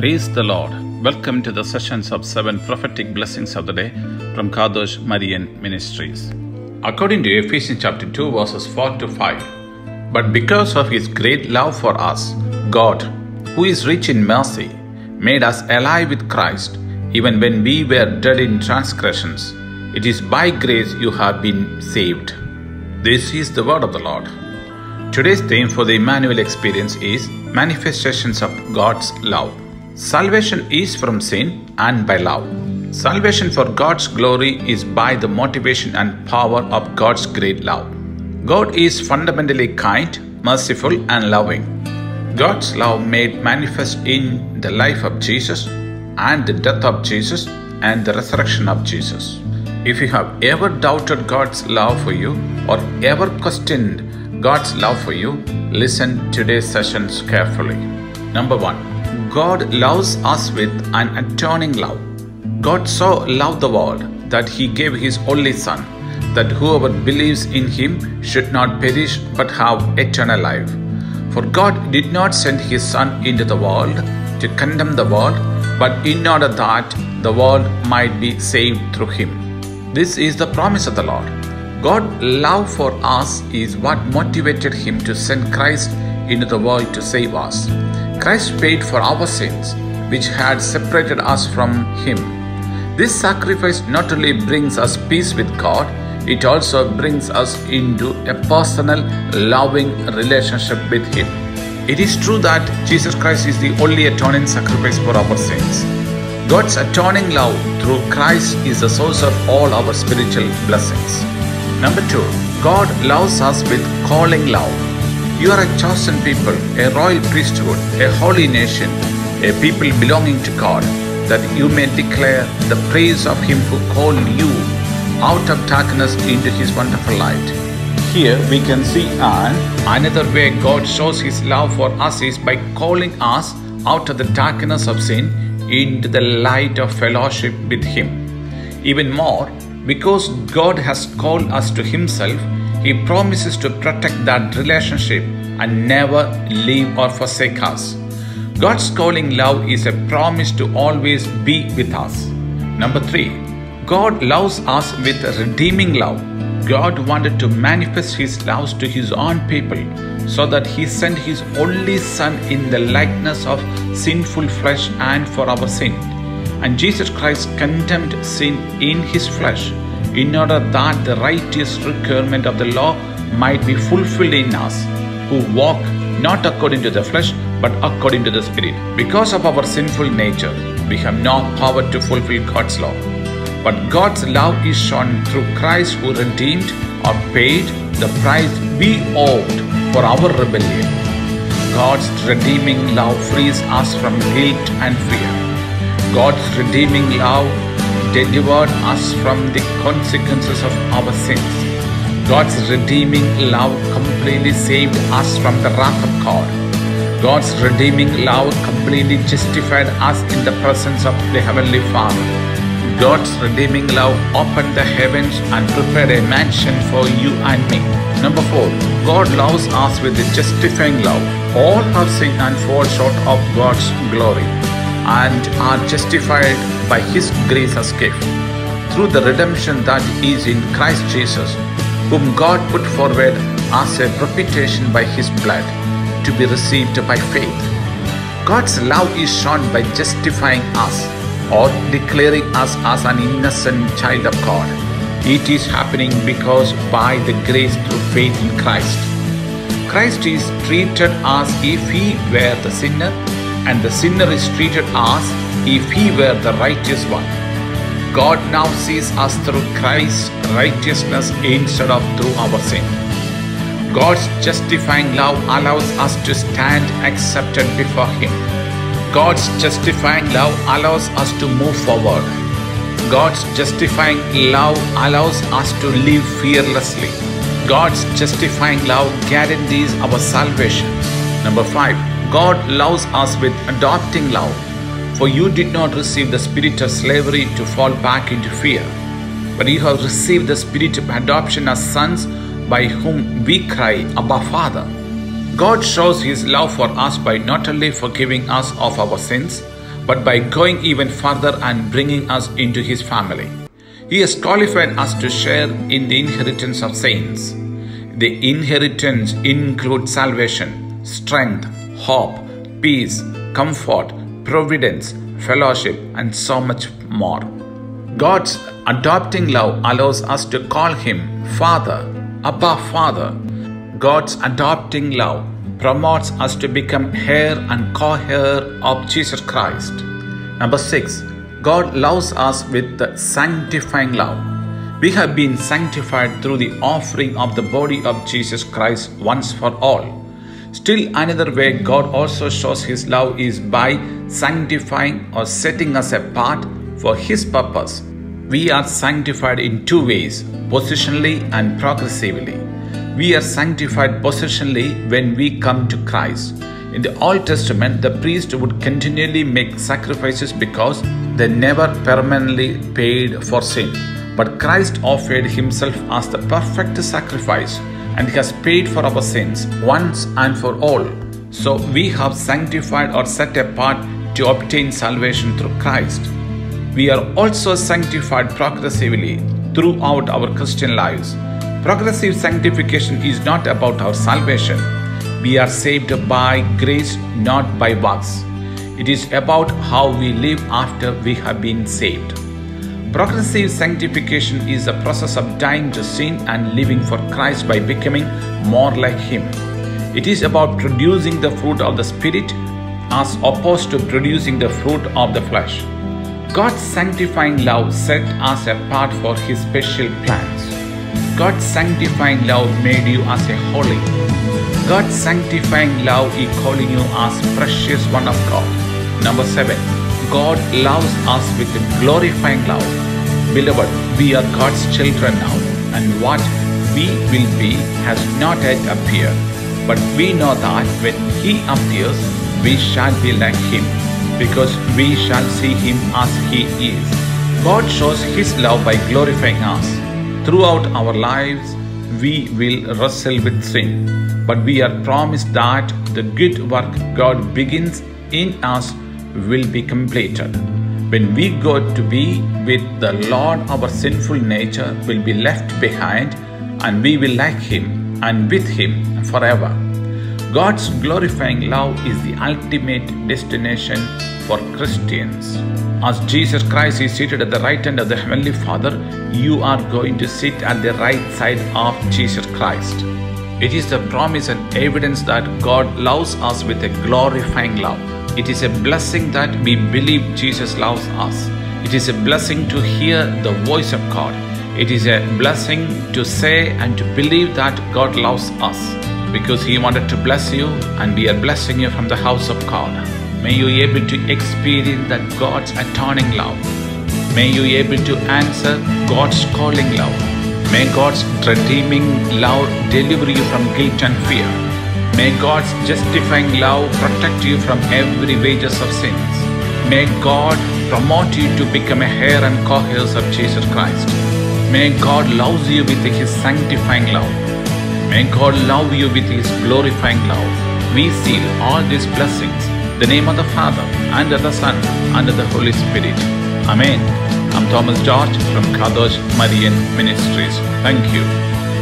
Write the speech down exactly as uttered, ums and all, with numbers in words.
Praise the Lord. Welcome to the sessions of seven prophetic blessings of the day from Kadosh Marian Ministries. According to Ephesians chapter two verses four to five, but because of His great love for us, God, who is rich in mercy, made us alive with Christ, even when we were dead in transgressions. It is by grace you have been saved. This is the word of the Lord. Today's theme for the Immanuel Experience is Manifestations of God's Love. Salvation is from sin and by love. Salvation for God's glory is by the motivation and power of God's great love. God is fundamentally kind, merciful, and loving. God's love made manifest in the life of Jesus and the death of Jesus and the resurrection of Jesus. If you have ever doubted God's love for you or ever questioned God's love for you, listen to today's sessions carefully. Number one. God loves us with an atoning love. God so loved the world that He gave His only Son, that whoever believes in Him should not perish but have eternal life. For God did not send His Son into the world to condemn the world, but in order that the world might be saved through Him. This is the promise of the Lord. God's love for us is what motivated Him to send Christ into the world to save us. Christ paid for our sins, which had separated us from Him. This sacrifice not only brings us peace with God, it also brings us into a personal, loving relationship with Him. It is true that Jesus Christ is the only atoning sacrifice for our sins. God's atoning love through Christ is the source of all our spiritual blessings. Number two, God loves us with calling love. You are a chosen people, a royal priesthood, a holy nation, a people belonging to God, that you may declare the praise of Him who called you out of darkness into His wonderful light. Here we can see an another way God shows His love for us is by calling us out of the darkness of sin into the light of fellowship with Him. Even more, because God has called us to Himself, He promises to protect that relationship and never leave or forsake us. God's calling love is a promise to always be with us. Number three, God loves us with a redeeming love. God wanted to manifest His love to His own people so that He sent His only Son in the likeness of sinful flesh and for our sin. And Jesus Christ condemned sin in His flesh in order that the righteous requirement of the law might be fulfilled in us, who walk not according to the flesh, but according to the Spirit. Because of our sinful nature, we have no power to fulfill God's law. But God's love is shown through Christ, who redeemed or paid the price we owed for our rebellion. God's redeeming love frees us from guilt and fear. God's redeeming love delivered us from the consequences of our sins. God's redeeming love completely saved us from the wrath of God. God's redeeming love completely justified us in the presence of the Heavenly Father. God's redeeming love opened the heavens and prepared a mansion for you and me. Number four, God loves us with a justifying love. All have sinned and fall short of God's glory and are justified by His grace as gift through the redemption that is in Christ Jesus, whom God put forward as a propitiation by His blood to be received by faith. God's love is shown by justifying us or declaring us as an innocent child of God. It is happening because by the grace through faith in Christ. Christ is treated as if He were the sinner, and the sinner is treated as if he were the righteous one. God now sees us through Christ's righteousness instead of through our sin. God's justifying love allows us to stand accepted before Him. God's justifying love allows us to move forward. God's justifying love allows us to live fearlessly. God's justifying love guarantees our salvation. Number five, God loves us with adopting love. For you did not receive the spirit of slavery to fall back into fear, but you have received the spirit of adoption as sons, by whom we cry, Abba, Father. God shows His love for us by not only forgiving us of our sins, but by going even further and bringing us into His family. He has qualified us to share in the inheritance of saints. The inheritance includes salvation, strength, hope, peace, comfort, providence, fellowship, and so much more. God's adopting love allows us to call Him Father, Abba Father. God's adopting love promotes us to become heir and co-heir of Jesus Christ. Number six, God loves us with the sanctifying love. We have been sanctified through the offering of the body of Jesus Christ once for all. Still another way God also shows His love is by sanctifying or setting us apart for His purpose. We are sanctified in two ways, positionally and progressively. We are sanctified positionally when we come to Christ. In the Old Testament, the priest would continually make sacrifices because they never permanently paid for sin. But Christ offered Himself as the perfect sacrifice, and He has paid for our sins once and for all. So we have sanctified or set apart to obtain salvation through Christ. We are also sanctified progressively throughout our Christian lives. Progressive sanctification is not about our salvation. We are saved by grace, not by works. It is about how we live after we have been saved. Progressive sanctification is a process of dying to sin and living for Christ by becoming more like Him. It is about producing the fruit of the Spirit as opposed to producing the fruit of the flesh. God's sanctifying love set us apart for His special plans. God's sanctifying love made you as a holy. God's sanctifying love is calling you as precious one of God. Number seven, God loves us with a glorifying love. Beloved, we are God's children now, and what we will be has not yet appeared. But we know that when He appears, we shall be like Him, because we shall see Him as He is. God shows His love by glorifying us. Throughout our lives, we will wrestle with sin, but we are promised that the good work God begins in us will be completed. When we go to be with the Lord, our sinful nature will be left behind, and we will like Him and with Him forever. God's glorifying love is the ultimate destination for Christians. As Jesus Christ is seated at the right hand of the Heavenly Father, you are going to sit at the right side of Jesus Christ. It is the promise and evidence that God loves us with a glorifying love. It is a blessing that we believe Jesus loves us. It is a blessing to hear the voice of God. It is a blessing to say and to believe that God loves us, because He wanted to bless you, and we are blessing you from the house of God. May you be able to experience that God's atoning love. May you be able to answer God's calling love. May God's redeeming love deliver you from guilt and fear. May God's justifying love protect you from every wages of sins. May God promote you to become a heir and co-heirs of Jesus Christ. May God love you with His sanctifying love. May God love you with His glorifying love. We seal all these blessings in the name of the Father, and of the Son, and of the Holy Spirit. Amen. I'm Thomas George from Kadosh Marian Ministries. Thank you.